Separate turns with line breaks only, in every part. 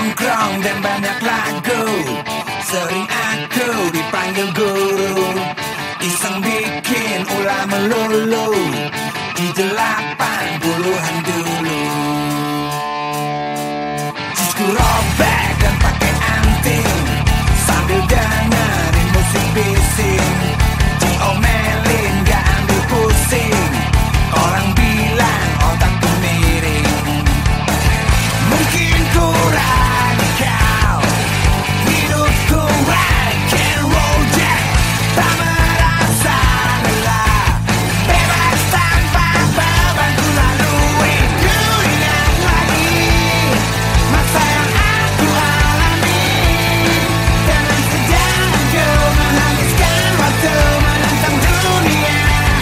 nongkrong dan banyak lagu. Sering aku dipanggil guru, iseng bikin ulah melulu di 80-an dulu. Cisku robek dan pakai anting sambil dengerin musik bising. Diomelin gak ambil pusing, orang bilang otakku miring. Mungkin ku radikal, hidupku rock and roll jack, tak merasa lelah, bebas tanpa beban ku lalui. Ku ingat lagi masa yang aku alami, dengan sedang ku menghabiskan waktu menentang dunia.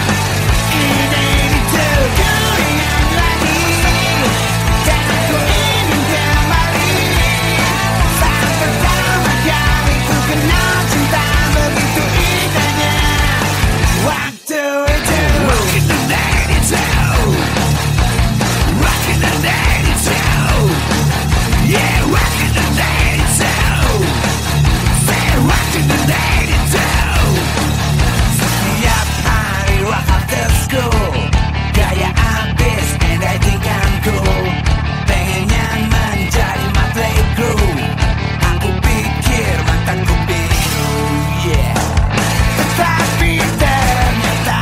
Ini itu ku ingat lagi, dan aku ingin kembali saat pertama kali ku kenal cinta begitu indahnya. Waktu itu rockin' the 92, rockin' the 92, yeah, rockin' the 92, say rockin' the 92. Setiap hari rock after school, gaya abis and I think I'm cool. Pengennya menjadi Motley Crue, aku pikir mataku biru, yeah. Tetapi ternyata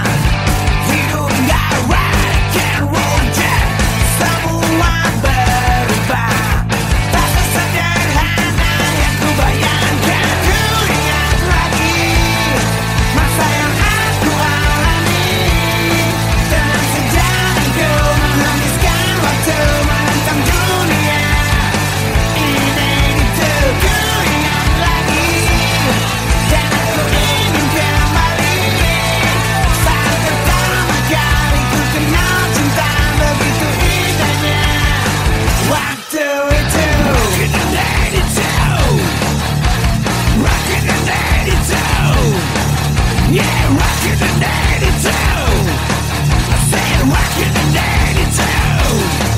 hidup gak rock and roll jack, semua berubah, tak sesederhana yang ku bayangkan. Ku ingat lagi masa yang aku alami, dengan sejalan ku menghabiskan waktu menentang dunia. Ini itu ku ingat lagi, dan aku ingin kembali saat pertama kali ku kenal cinta begitu indahnya. Waktu itu rockin' the 92, rockin' the 92, yeah, rockin' the 92, I said rockin' the 92.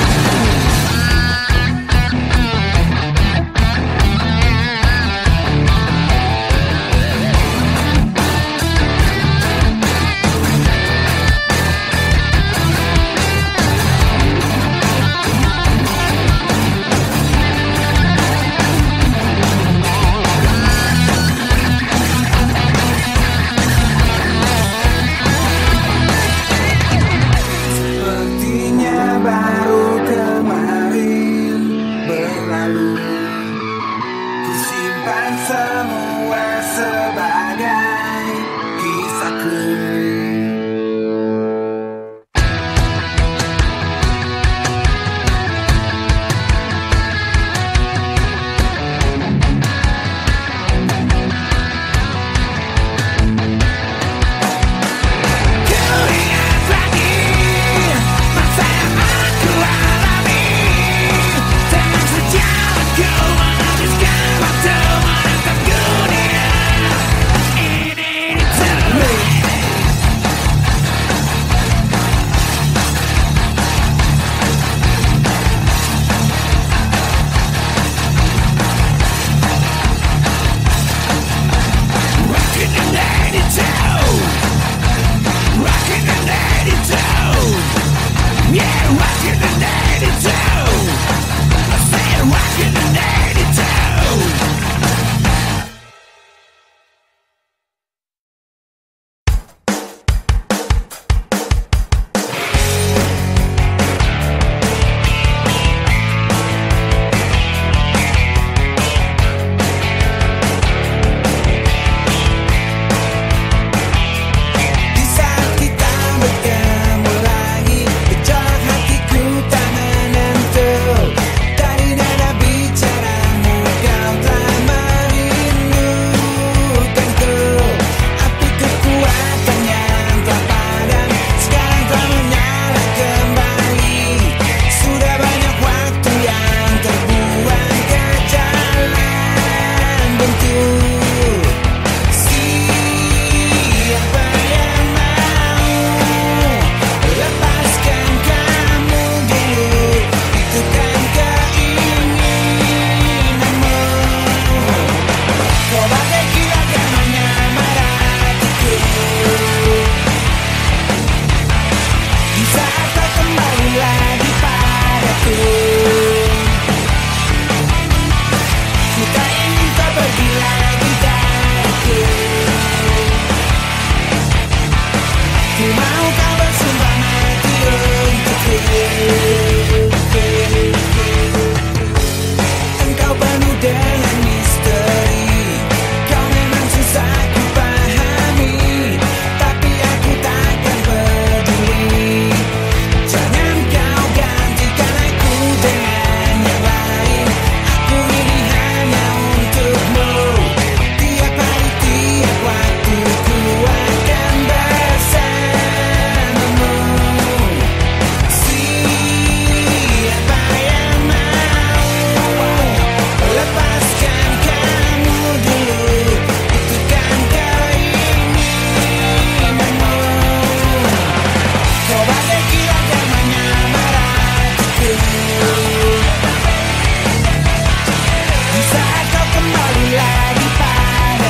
Sepertinya baru kemarin berlalu, ku simpan semua sebagai kisahku. Ku ingat lagi masa yang aku alami, dengan sejalan ku menghabiskan waktu menentang dunia. Ini itu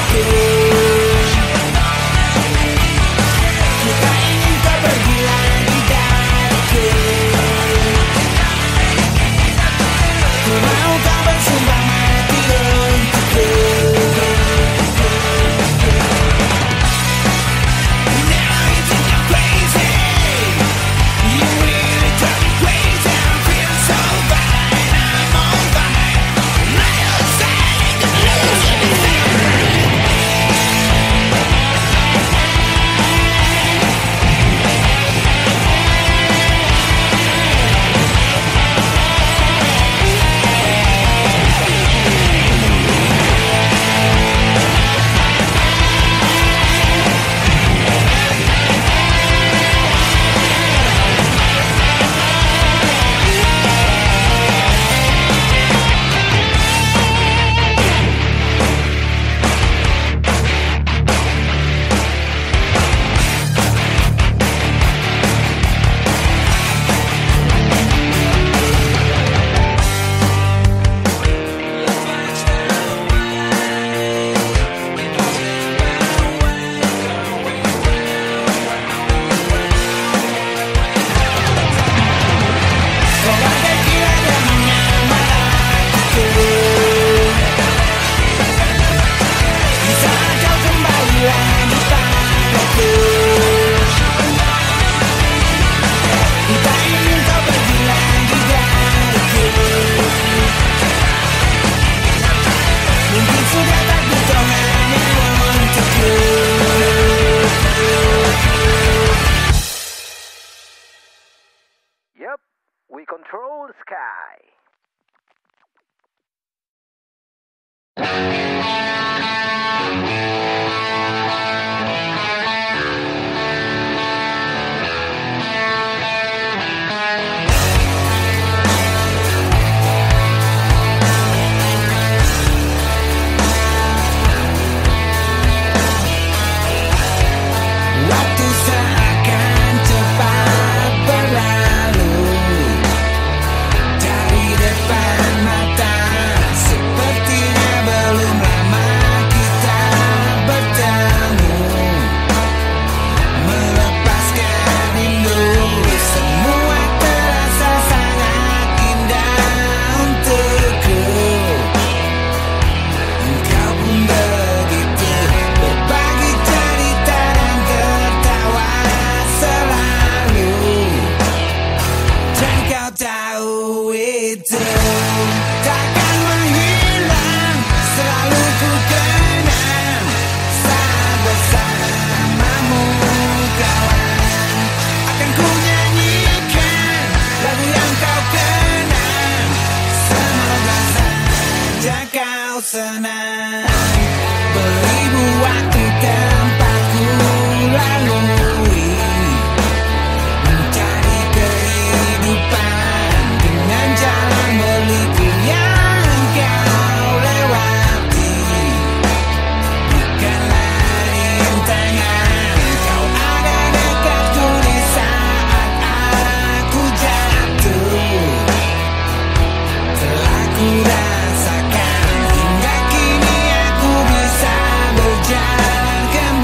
Kita ingin kau pergi lagi dariku. Ku mau kau bersumpah mati untukku. Now you think I'm crazy. You really drive me crazy. I feel so fine. I'm on fire. My own side can lose anything.
Yep, we control the sky.
Waktu seakan cepat berlalu dari depan mata. Sepertinya belum lama kita bertemu. Melepaskan rindu, semua terasa sangat indah untukku. Engkau pun begitu, berbagi cerita dan tertawa selalu. Dan kau tahu itu takkan menghilang, selalu ku kenang saat bersamamu kawan. Akan ku nyanyikan lagu yang kau kenang. Semoga saja kau senang. Beribu waktu tempat ku lalui, mencari kehidupan dengan jalan berliku yang kau lewati. Bukanlah rintangan, kau ada dekatku di saat aku jatuh. Telah ku rasakan hingga kini aku bisa berjalan kembali.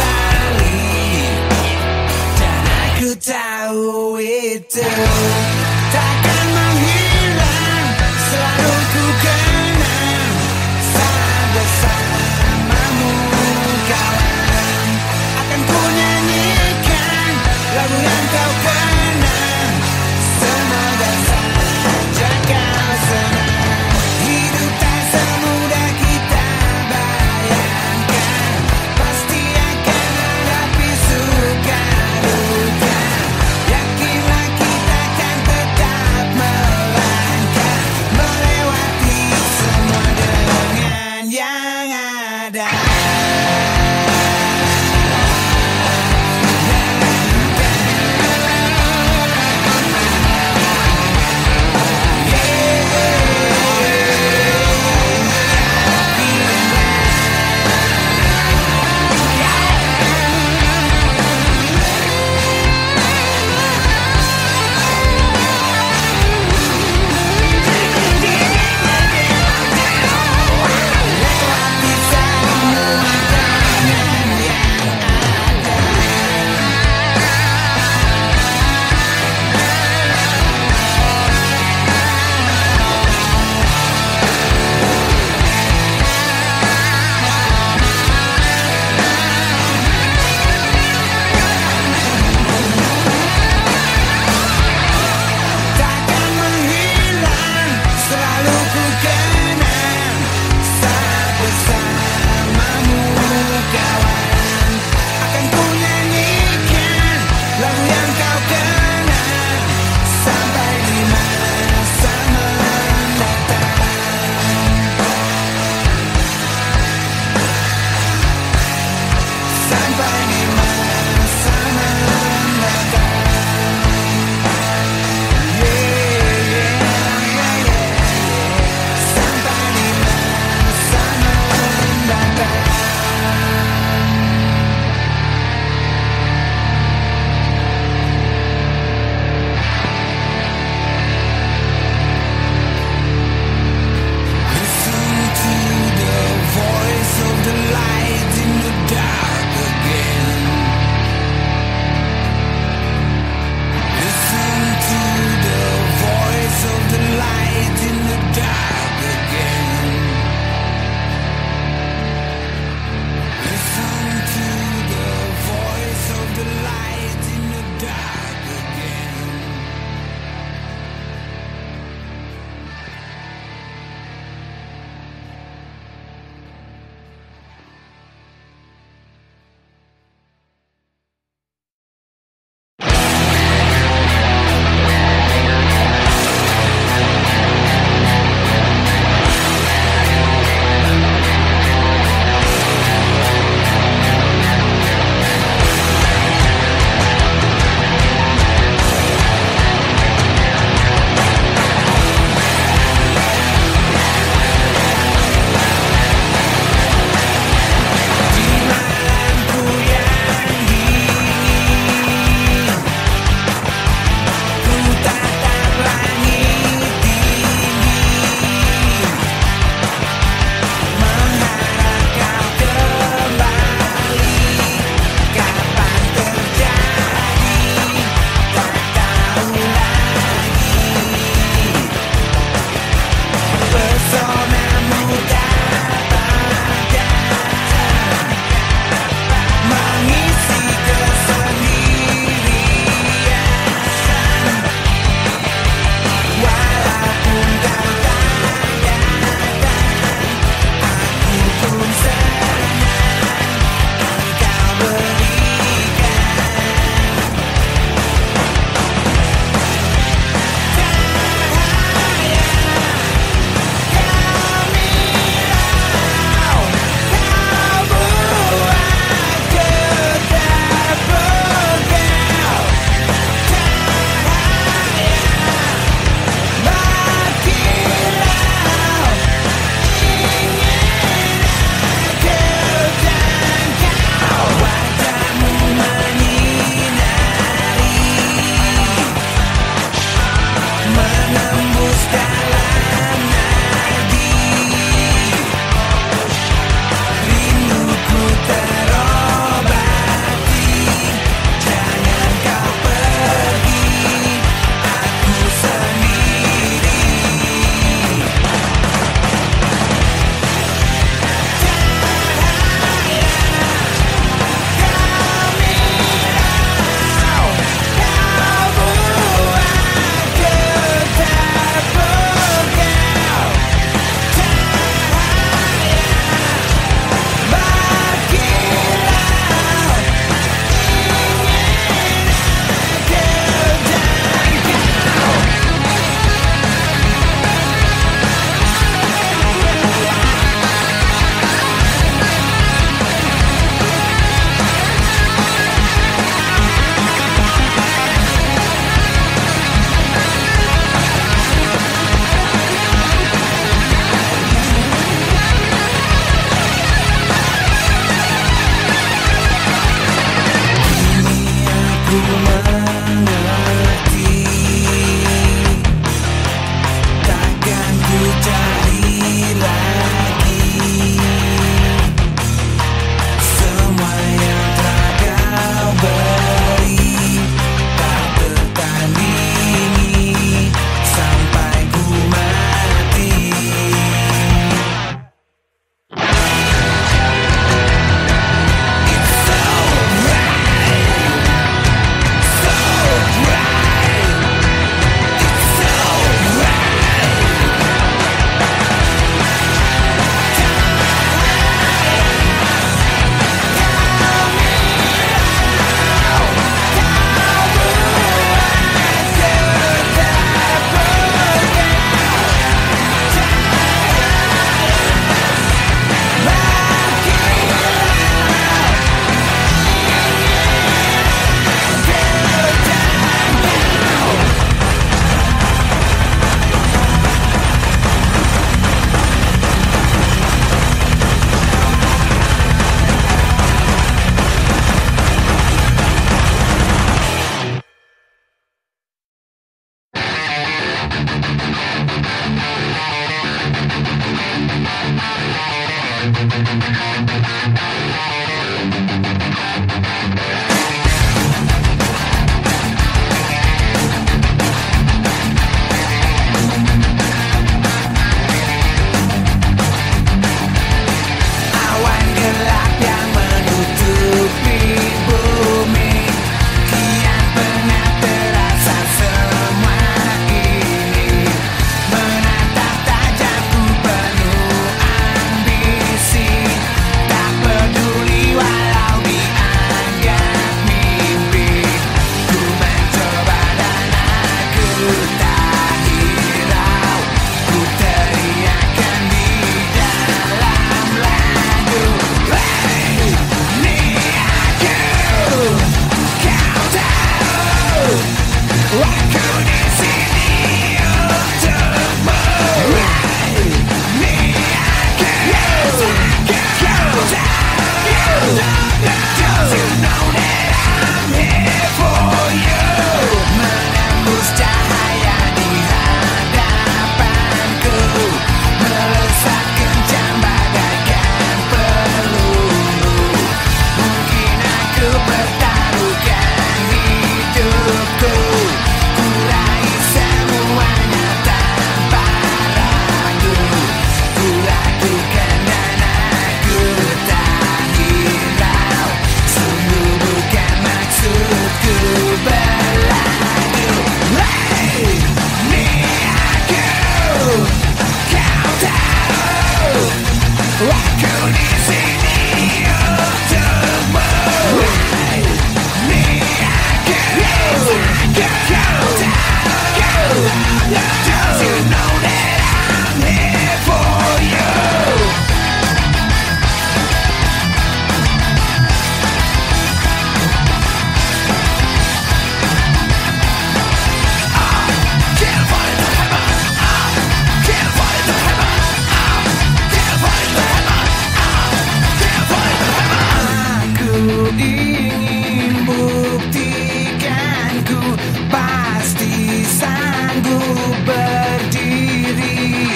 ingin buktikan ku pasti sanggup berdiri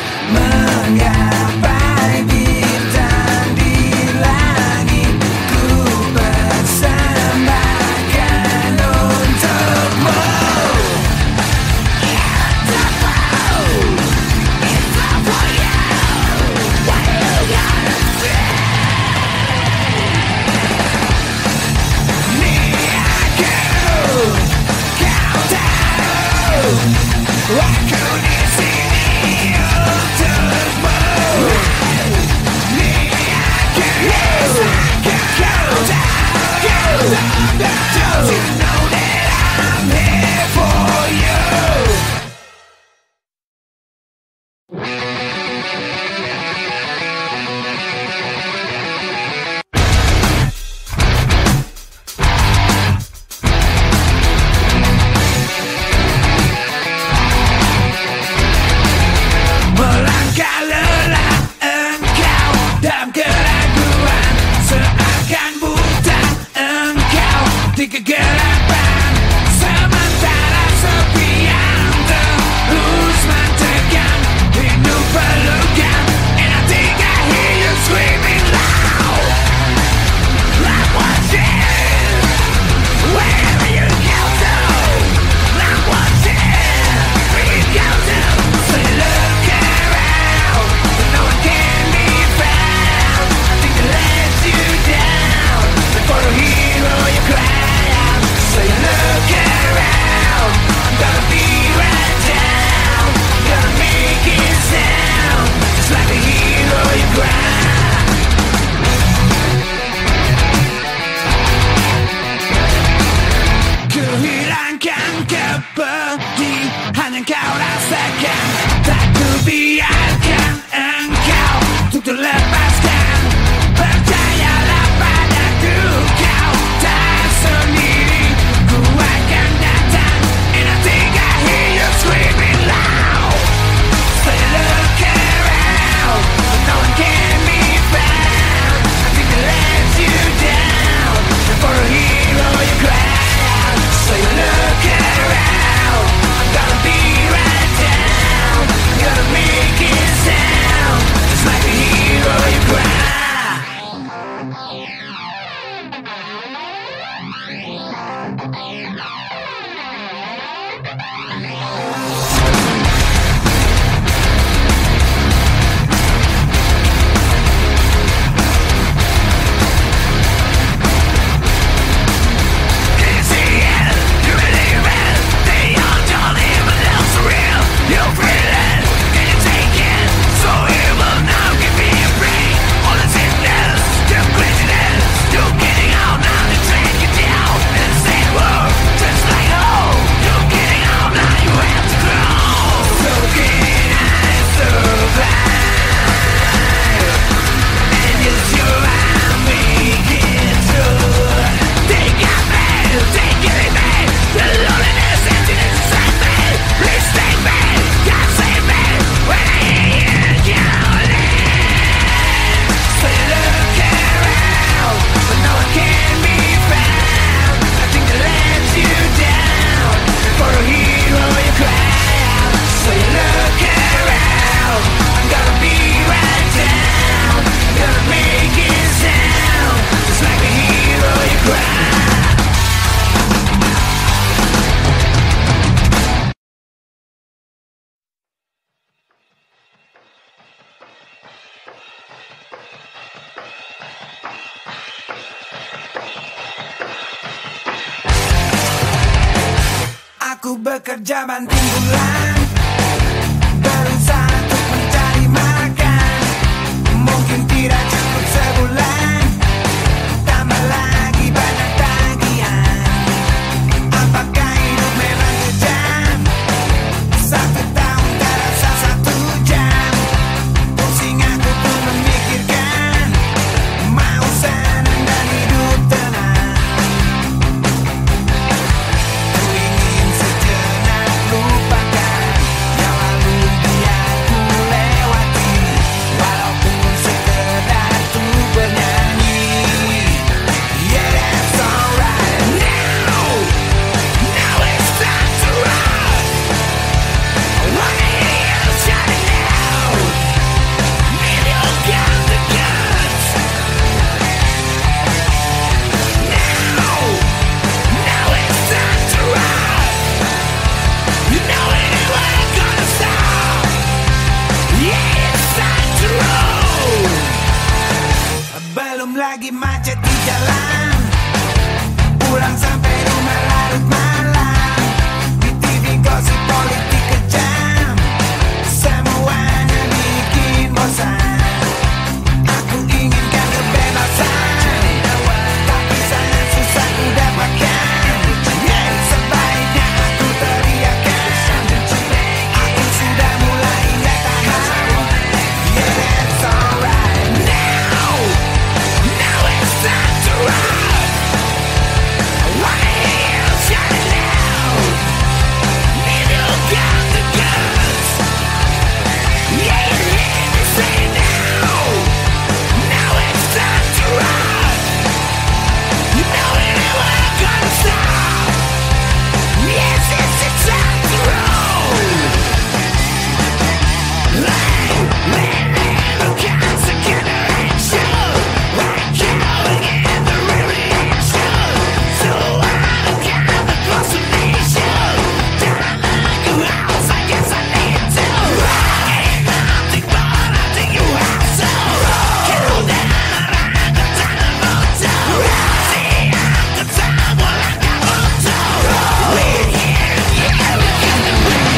menggapai bintang di langit. Ku persembahkan untukmu. Aku di sini untukmu. Don't you know that I'm here for you? Melangkah lelah engkau dalam keraguan, seakan buta engkau di kegelapan. Sementara sepi yang terus mentegang, hidup pelukan, and I think I hear you screaming loud. I'm watching, wherever you go to. I'm watching, where you go to. So look around, but no one can be found. I think they let you down. For a hero you cry out. So look around, I'm gonna be right down. I'm gonna make it sound just like a hero you cry. Kuhilangkan kepedihan yang kau rasakan, tak kubiarkan engkau untuk terlepaskan. Percayalah padaku, kau tak sendiri. Ku akan datang, and I think I hear you screaming loud. Say look around, but no one can be found. I think they let you down. For a hero you cry out. Say look around, I'm gonna be right down. I'm gonna make it sound just like a hero you cry. Can you see it? You believe it? They all don't even look so real. You feel it? Can you take it? So evil now, give me a break. All the sickness, the craziness, you're getting out now, they drag you down. And the same world, just like home. You're getting out now, you have to grow. So can I survive? And it's your I'm making through. They got me, they killing me. The loneliness, emptiness inside me. Please take me, God save me. When I hear you calling. So you look around, but no one can be found. I think they let you down. For a hero you cry out. So you look around, I'm gonna be right down. I'm gonna make it sound just like a hero you cry. Aku bekerja banting bulan, berusaha untuk mencari makan. Mungkin tidak cukup sebulan, tambah lagi banyak tagihan. Apakah hidup memang kejam? 1 tahun terasa 1 jam. Pusing aku pun memikirkan, mau senang dan hidup tenang. Ku ingin sejenak lupakan lagi macet di jalan, pulang sampai rumah larut malam. Di TV gosip politik kejam, semuanya bikin bosan. Aku inginkan kebebasan, tapi sangat susah ku dapatkan. Sebaiknya aku teriakan, aku sudah mulai gak tahan. Yeah, that's alright. Now it's time to run. I wanna hear you shout it loud. If you got the guts, yeah, you hear me say now. Now it's time to run. You know it ain't gonna stop. Yes, it's time to roll. Little cancer generation, like going in the revolution. So I got the consolation. Down like a house, I guess I need to. Ain't nothing but I think you have to. Kill down around the time of motor. See out the time while I got motor. We're here, yeah, we're gonna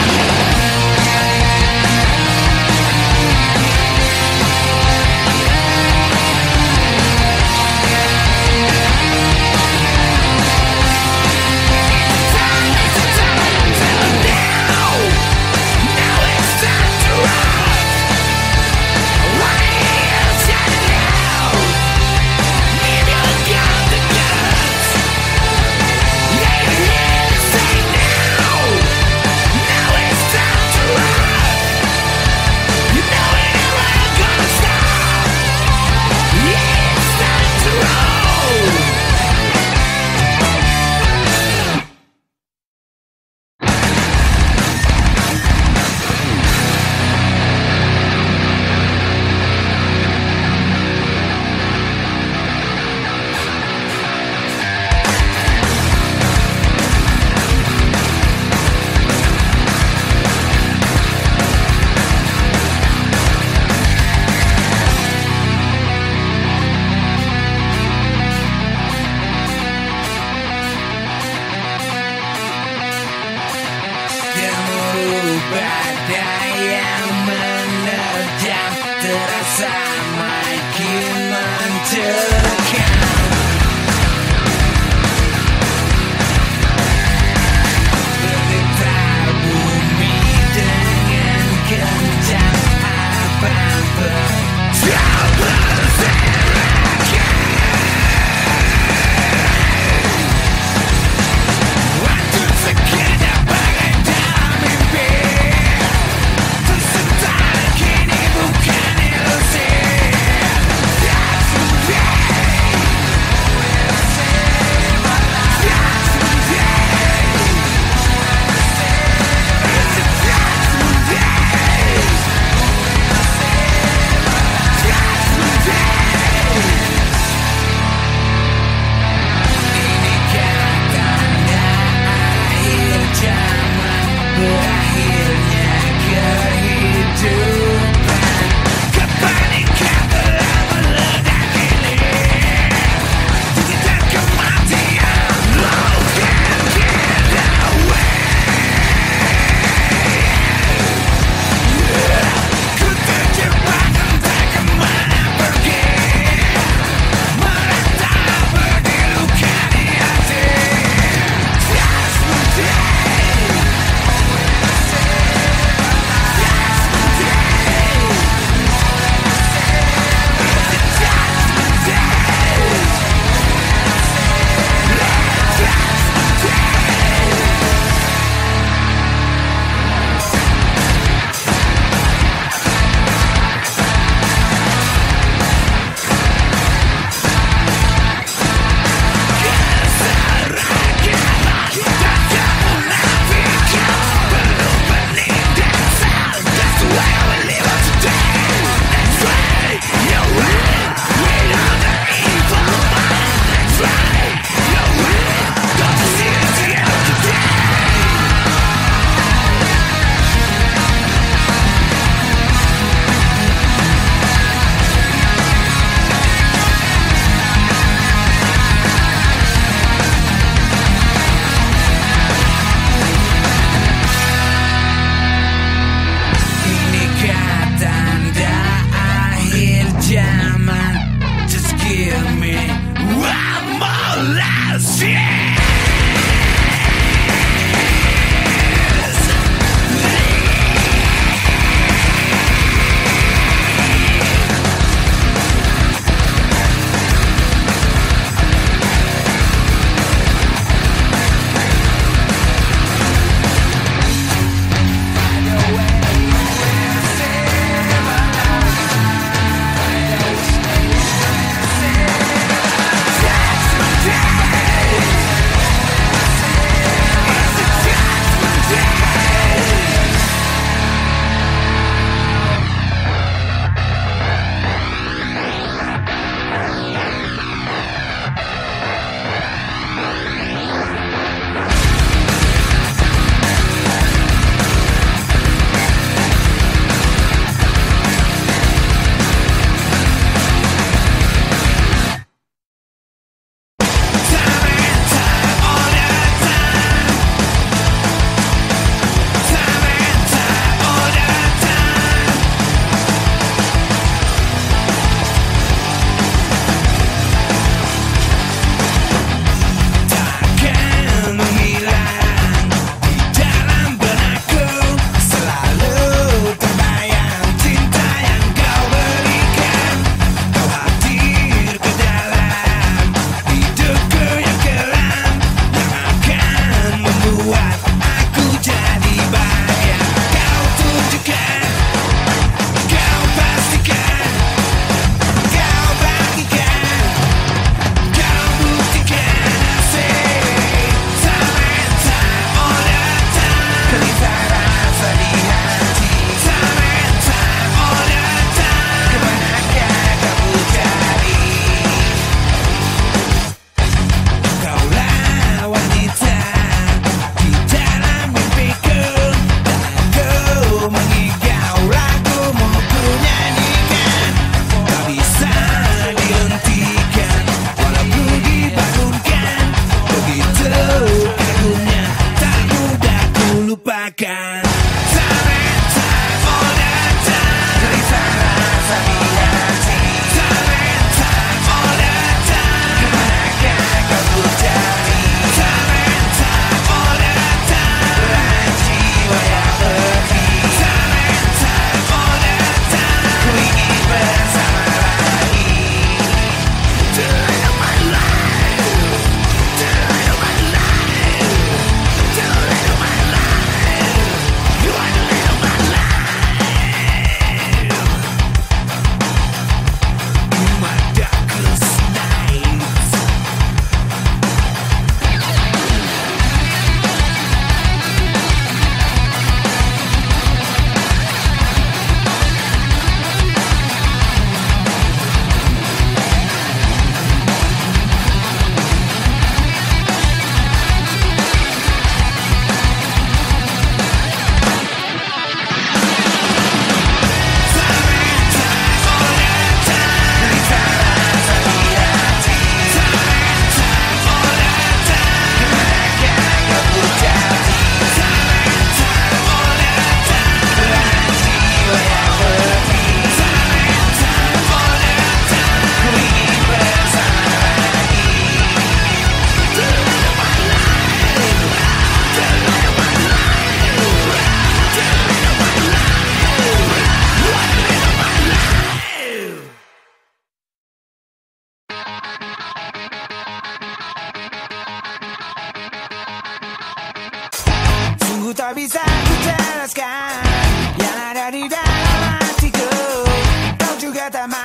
badai yang menerjang, terasa makin mencekam. Bergetar bumi dengan kencang, apa-apa tak berserakan. Waktu sekejap bagai dalam mimpi, tersebar kini bukan ilusi. That's the day.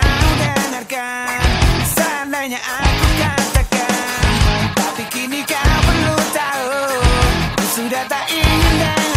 mau dengarkan. Seandainya aku katakan, tapi kini kau perlu tahu, aku sudah tak ingin